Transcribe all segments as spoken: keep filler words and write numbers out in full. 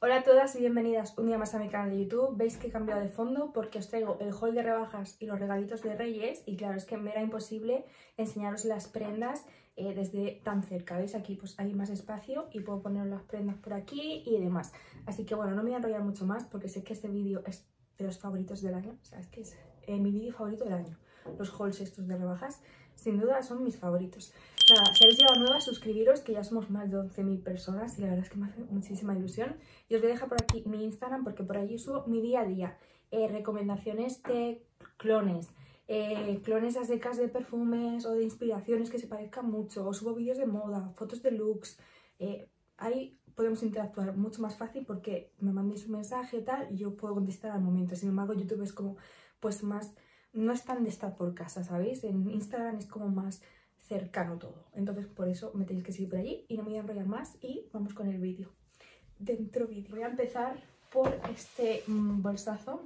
Hola a todas y bienvenidas un día más a mi canal de YouTube. Veis que he cambiado de fondo porque os traigo el haul de rebajas y los regalitos de Reyes y claro, es que me era imposible enseñaros las prendas eh, desde tan cerca. ¿Veis? Aquí pues hay más espacio y puedo poner las prendas por aquí y demás. Así que bueno, no me voy a enrollar mucho más porque sé que este vídeo es de los favoritos del año. O sea, es que es eh, mi vídeo favorito del año. Los hauls estos de rebajas, sin duda son mis favoritos. Nada, si habéis llegado nuevas, suscribiros, que ya somos más de once mil personas y la verdad es que me hace muchísima ilusión. Y os voy a dejar por aquí mi Instagram porque por allí subo mi día a día, eh, recomendaciones de clones, eh, clones a secas de perfumes o de inspiraciones que se parezcan mucho, os subo vídeos de moda, fotos de looks, eh, ahí podemos interactuar mucho más fácil porque me mandéis un mensaje y tal y yo puedo contestar al momento. Sin embargo, YouTube es como, pues más, no es tan de estar por casa, ¿sabéis? En Instagram es como más cercano todo, entonces por eso me tenéis que seguir por allí y no me voy a enrollar más y vamos con el vídeo. Dentro vídeo. Voy a empezar por este mmm, bolsazo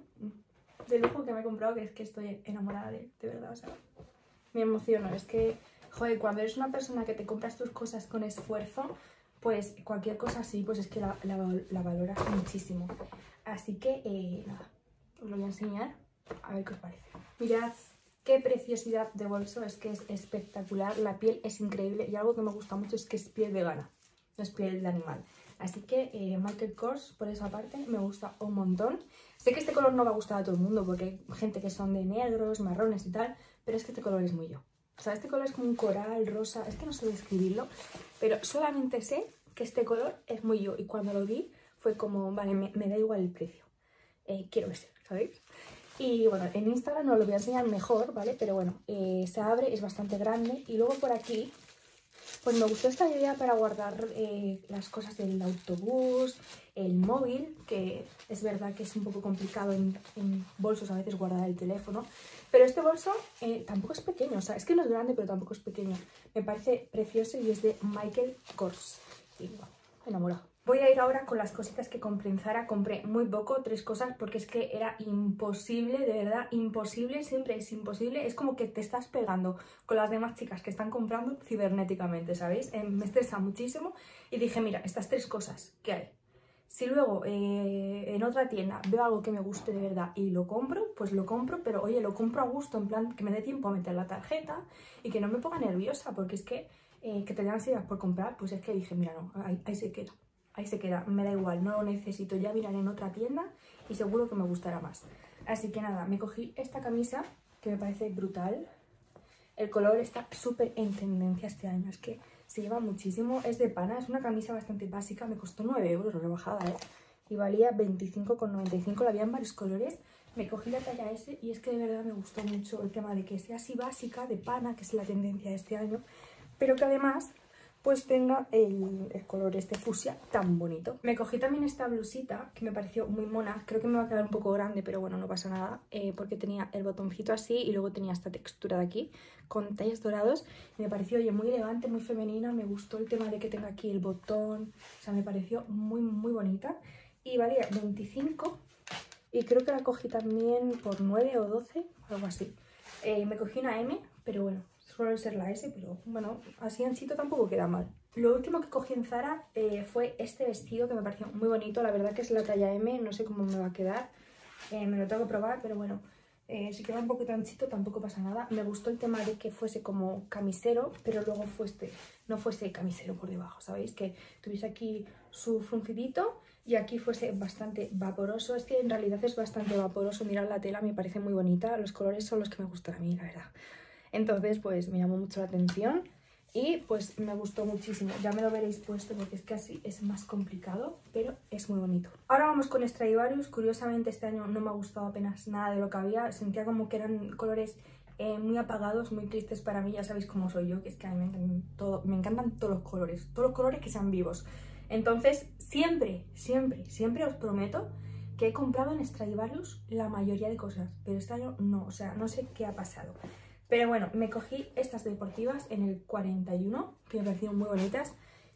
de lujo que me he comprado, que es que estoy enamorada de él, de verdad, o sea, me emociono. Es que, joder, cuando eres una persona que te compras tus cosas con esfuerzo, pues cualquier cosa así, pues es que la, la, la valoras muchísimo. Así que, eh, nada, os lo voy a enseñar, a ver qué os parece. Mirad qué preciosidad de bolso, es que es espectacular, la piel es increíble y algo que me gusta mucho es que es piel vegana, no es piel de animal. Así que eh, Michael Kors, por esa parte, me gusta un montón. Sé que este color no va a gustar a todo el mundo porque hay gente que son de negros, marrones y tal, pero es que este color es muy yo. O sea, este color es como un coral, rosa, es que no sé describirlo, pero solamente sé que este color es muy yo. Y cuando lo vi fue como, vale, me, me da igual el precio, eh, quiero ese, ¿sabéis? Y bueno, en Instagram no lo voy a enseñar mejor, ¿vale? Pero bueno, eh, se abre, es bastante grande. Y luego por aquí, pues me gustó esta idea para guardar eh, las cosas del autobús, el móvil, que es verdad que es un poco complicado en, en bolsos a veces guardar el teléfono. Pero este bolso eh, tampoco es pequeño, o sea, es que no es grande, pero tampoco es pequeño. Me parece precioso y es de Michael Kors. Y bueno, enamorado. Voy a ir ahora con las cositas que compré en Zara. Compré muy poco, tres cosas, porque es que era imposible, de verdad, imposible, siempre es imposible. Es como que te estás pegando con las demás chicas que están comprando cibernéticamente, ¿sabéis? Eh, me estresa muchísimo y dije, mira, estas tres cosas que hay. Si luego eh, en otra tienda veo algo que me guste de verdad y lo compro, pues lo compro, pero oye, lo compro a gusto, en plan que me dé tiempo a meter la tarjeta y que no me ponga nerviosa, porque es que eh, que te den ansiedad por comprar, pues es que dije, mira, no, ahí, ahí se queda. Ahí se queda, me da igual, no lo necesito, ya miraré en otra tienda y seguro que me gustará más. Así que nada, me cogí esta camisa que me parece brutal. El color está súper en tendencia este año, es que se lleva muchísimo. Es de pana, es una camisa bastante básica, me costó nueve euros rebajada, ¿eh? Y valía veinticinco con noventa y cinco, la había en varios colores. Me cogí la talla ese y es que de verdad me gustó mucho el tema de que sea así básica, de pana, que es la tendencia de este año, pero que además pues tenga el, el color este fucsia tan bonito. Me cogí también esta blusita que me pareció muy mona. Creo que me va a quedar un poco grande, pero bueno, no pasa nada, eh, porque tenía el botoncito así y luego tenía esta textura de aquí con detalles dorados y me pareció, oye, muy elegante, muy femenina. Me gustó el tema de que tenga aquí el botón, o sea, me pareció muy muy bonita y valía veinticinco y creo que la cogí también por nueve o doce, algo así. Eh, me cogí una M, pero bueno, suele ser la S, pero bueno, así anchito tampoco queda mal. Lo último que cogí en Zara eh, fue este vestido que me pareció muy bonito. La verdad que es la talla M, no sé cómo me va a quedar, eh, me lo tengo que probar, pero bueno, eh, si queda un poquito anchito tampoco pasa nada. Me gustó el tema de que fuese como camisero, pero luego fuese, no fuese camisero por debajo, ¿sabéis? Que tuviese aquí su fruncidito y aquí fuese bastante vaporoso. Es que en realidad es bastante vaporoso. Mirad la tela, me parece muy bonita. Los colores son los que me gustan a mí, la verdad. Entonces pues me llamó mucho la atención y pues me gustó muchísimo. Ya me lo veréis puesto porque es que así es más complicado, pero es muy bonito. Ahora vamos con Stradivarius. Curiosamente este año no me ha gustado apenas nada de lo que había. Sentía como que eran colores eh, muy apagados, muy tristes para mí. Ya sabéis cómo soy yo, que es que a mí me encantan, todo, me encantan todos los colores, todos los colores que sean vivos. Entonces siempre, siempre, siempre os prometo que he comprado en Stradivarius la mayoría de cosas, pero este año no, o sea, no sé qué ha pasado. Pero bueno, me cogí estas deportivas en el cuarenta y uno, que me parecieron muy bonitas.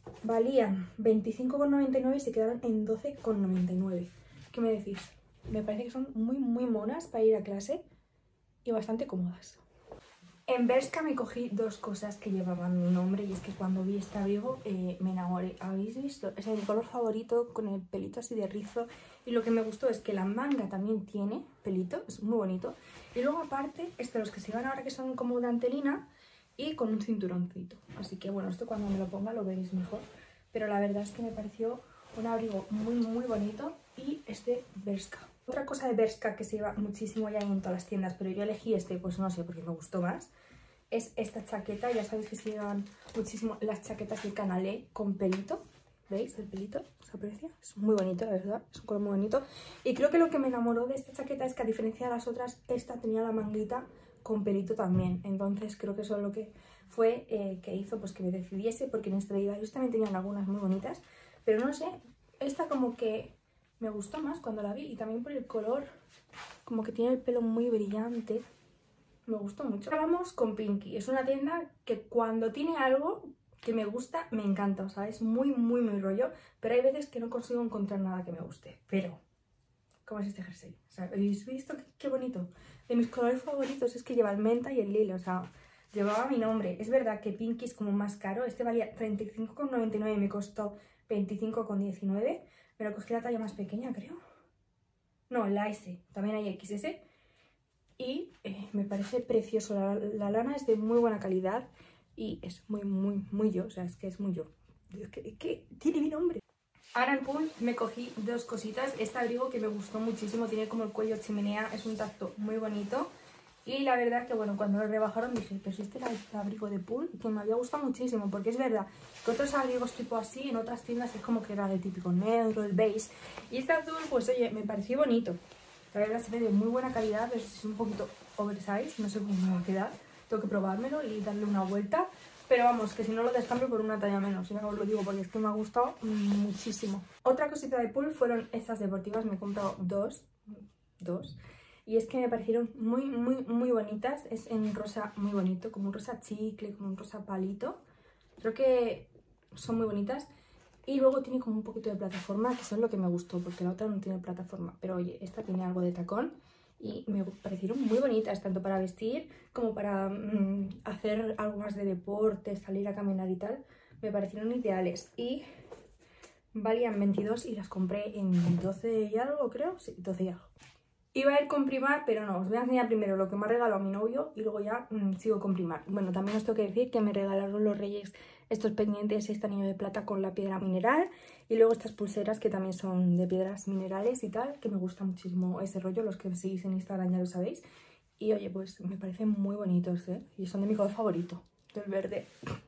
Valían veinticinco con noventa y nueve y se quedaron en doce con noventa y nueve. ¿Qué me decís? Me parece que son muy, muy monas para ir a clase y bastante cómodas. En Bershka me cogí dos cosas que llevaban mi nombre y es que cuando vi este abrigo eh, me enamoré. ¿Habéis visto? Es mi color favorito con el pelito así de rizo y lo que me gustó es que la manga también tiene pelito, es muy bonito. Y luego aparte, este los que se van ahora que son como de antelina y con un cinturoncito. Así que bueno, esto cuando me lo ponga lo veréis mejor. Pero la verdad es que me pareció un abrigo muy muy bonito y es de Bershka. Otra cosa de Bershka que se lleva muchísimo ya en todas las tiendas, pero yo elegí este, pues no sé, porque me gustó más, es esta chaqueta. Ya sabéis que se llevan muchísimo las chaquetas de Canalé con pelito. ¿Veis el pelito? ¿Se aprecia? Es muy bonito, la verdad, es un color muy bonito. Y creo que lo que me enamoró de esta chaqueta es que a diferencia de las otras, esta tenía la manguita con pelito también. Entonces creo que eso es lo que fue eh, que hizo pues que me decidiese, porque en esta vida ellos también tenían algunas muy bonitas, pero no sé, esta como que me gustó más cuando la vi y también por el color, como que tiene el pelo muy brillante, me gustó mucho. Ahora vamos con Pinky, es una tienda que cuando tiene algo que me gusta, me encanta, o sea, es muy muy muy rollo, pero hay veces que no consigo encontrar nada que me guste, pero ¿cómo es este jersey? O sea, ¿habéis visto qué, qué bonito? De mis colores favoritos es que lleva el menta y el lila, o sea, llevaba mi nombre. Es verdad que Pinky es como más caro, este valía treinta y cinco con noventa y nueve y me costó veinticinco con diecinueve. Me lo cogí la talla más pequeña, creo. No, la S. También hay equis ese. Y eh, me parece precioso. La, la lana es de muy buena calidad. Y es muy, muy, muy yo. O sea, es que es muy yo. Es que, es que tiene mi nombre. Ahora en Pool me cogí dos cositas. Este abrigo que me gustó muchísimo. Tiene como el cuello chimenea. Es un tacto muy bonito. Y la verdad que bueno, cuando lo rebajaron dije, pero si este era el abrigo de Pool, que me había gustado muchísimo, porque es verdad que otros abrigos tipo así, en otras tiendas es como que era de típico negro, el beige, y este azul, pues oye, me pareció bonito. La verdad se ve de muy buena calidad, pero es un poquito oversize, no sé cómo me va a quedar, tengo que probármelo y darle una vuelta, pero vamos, que si no lo descambio por una talla menos, ya os lo digo, porque es que me ha gustado muchísimo. Otra cosita de Pool fueron estas deportivas, me he comprado dos, dos, y es que me parecieron muy, muy, muy bonitas. Es en rosa muy bonito, como un rosa chicle, como un rosa palito. Creo que son muy bonitas. Y luego tiene como un poquito de plataforma, que eso es lo que me gustó, porque la otra no tiene plataforma. Pero oye, esta tiene algo de tacón y me parecieron muy bonitas, tanto para vestir como para mmm, hacer algo más de deporte, salir a caminar y tal. Me parecieron ideales y valían veintidós y las compré en doce y algo, creo. Sí, doce y algo. Iba a ir con Primar, pero no, os voy a enseñar primero lo que me ha regalado mi novio y luego ya mmm, sigo con Primar. Bueno, también os tengo que decir que me regalaron los Reyes estos pendientes, este anillo de plata con la piedra mineral y luego estas pulseras que también son de piedras minerales y tal, que me gusta muchísimo ese rollo, los que me seguís en Instagram ya lo sabéis. Y oye, pues me parecen muy bonitos, ¿eh? Y son de mi color favorito, del verde.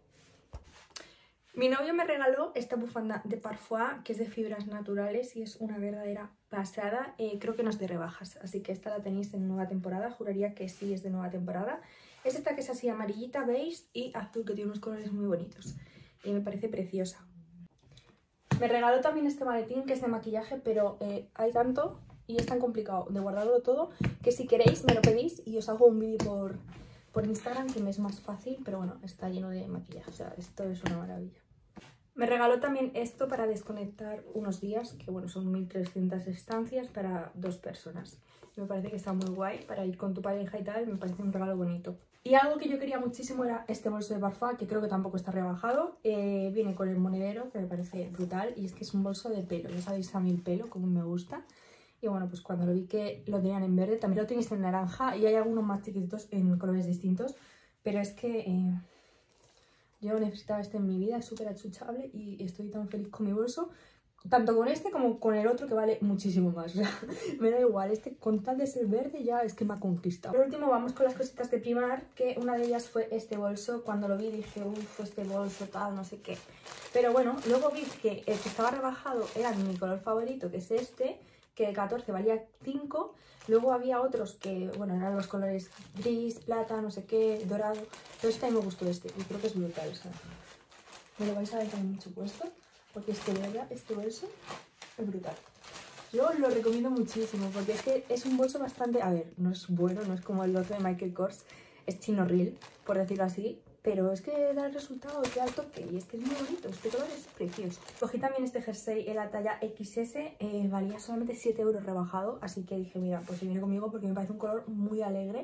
Mi novio me regaló esta bufanda de Parfois, que es de fibras naturales y es una verdadera pasada. Eh, creo que no es de rebajas, así que esta la tenéis en nueva temporada. Juraría que sí es de nueva temporada. Es esta que es así amarillita, beige y azul, que tiene unos colores muy bonitos. Y me parece preciosa. Me regaló también este maletín que es de maquillaje, pero eh, hay tanto y es tan complicado de guardarlo todo que si queréis me lo pedís y os hago un vídeo por, por Instagram que me es más fácil. Pero bueno, está lleno de maquillaje, o sea, esto es una maravilla. Me regaló también esto para desconectar unos días, que bueno, son mil trescientas estancias para dos personas. Me parece que está muy guay para ir con tu pareja y tal, me parece un regalo bonito. Y algo que yo quería muchísimo era este bolso de Parfois, que creo que tampoco está rebajado. Eh, viene con el monedero, que me parece brutal, y es que es un bolso de pelo. Ya sabéis a mí el pelo, como me gusta. Y bueno, pues cuando lo vi que lo tenían en verde, también lo tenéis en naranja y hay algunos más chiquititos en colores distintos. Pero es que... Eh... yo necesitaba este en mi vida, es súper achuchable y estoy tan feliz con mi bolso, tanto con este como con el otro que vale muchísimo más. O sea, me da igual, este con tal de ser verde ya es que me ha conquistado. Por último vamos con las cositas de Primark, que una de ellas fue este bolso. Cuando lo vi dije, uff, este bolso tal, no sé qué. Pero bueno, luego vi que el que estaba rebajado era mi color favorito, que es este, que de catorce valía cinco. Luego había otros que, bueno, eran los colores gris, plata, no sé qué, dorado. Pero este a mí me gustó este y creo que es brutal. O sea, me lo vais a ver también mucho puesto, porque es que de verdad este bolso es brutal. Yo lo recomiendo muchísimo porque es que es un bolso bastante... A ver, no es bueno, no es como el otro de Michael Kors, es chino real, por decirlo así. Pero es que da el resultado, que da el toque y es que es muy bonito, este color es precioso. Cogí también este jersey en la talla equis ese, eh, valía solamente siete euros rebajado, así que dije, mira, pues se viene conmigo porque me parece un color muy alegre.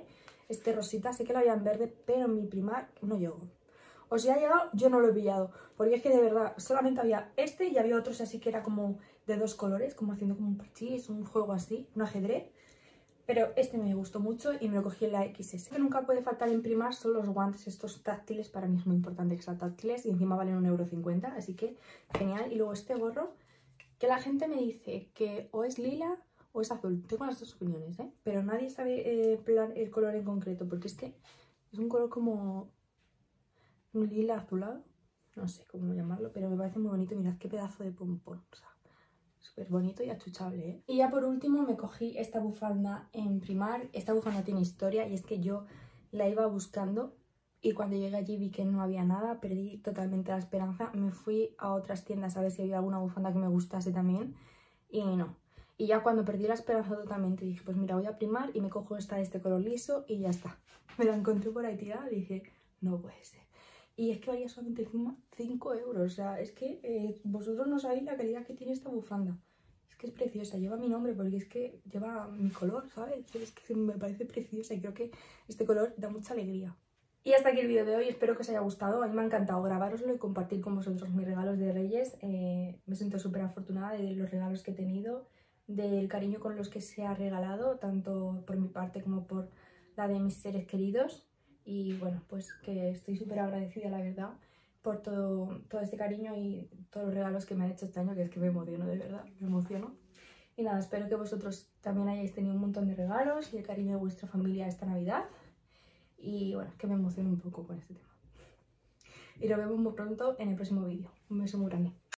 este rosita. Sé que lo había en verde, pero en mi Primark no llegó. O si ha llegado, yo no lo he pillado. Porque es que de verdad, solamente había este y había otros así que era como de dos colores, como haciendo como un parchís, un juego así, un ajedrez. Pero este me gustó mucho y me lo cogí en la equis ese. Lo que nunca puede faltar en Primark son los guantes estos táctiles. Para mí es muy importante que sean táctiles y encima valen un euro cincuenta, así que genial. Y luego este gorro, que la gente me dice que o es lila o es azul. Tengo las dos opiniones, ¿eh? Pero nadie sabe eh, plan, el color en concreto, porque es que es un color como un lila azulado. No sé cómo llamarlo, pero me parece muy bonito. Mirad qué pedazo de pompón, o sea, súper bonito y achuchable, ¿eh? Y ya por último me cogí esta bufanda en Primark. Esta bufanda tiene historia y es que yo la iba buscando y cuando llegué allí vi que no había nada, perdí totalmente la esperanza. Me fui a otras tiendas a ver si había alguna bufanda que me gustase también y no. Y ya cuando perdí la esperanza totalmente dije, pues mira, voy a Primark y me cojo esta de este color liso y ya está. Me la encontré por ahí tirada y dije, no puede ser. Y es que valía solamente cinco euros. O sea, es que eh, vosotros no sabéis la calidad que tiene esta bufanda. Es que es preciosa, lleva mi nombre porque es que lleva mi color, ¿sabes? Es que me parece preciosa y creo que este color da mucha alegría. Y hasta aquí el vídeo de hoy, espero que os haya gustado. A mí me ha encantado grabároslo y compartir con vosotros mis regalos de Reyes. Eh, me siento súper afortunada de los regalos que he tenido, del cariño con los que se ha regalado, tanto por mi parte como por la de mis seres queridos. Y bueno, pues que estoy súper agradecida, la verdad, por todo, todo este cariño y todos los regalos que me han hecho este año, que es que me emociono, de verdad, me emociono. Y nada, espero que vosotros también hayáis tenido un montón de regalos y el cariño de vuestra familia esta Navidad. Y bueno, que me emociono un poco con este tema. Y nos vemos muy pronto en el próximo vídeo. Un beso muy grande.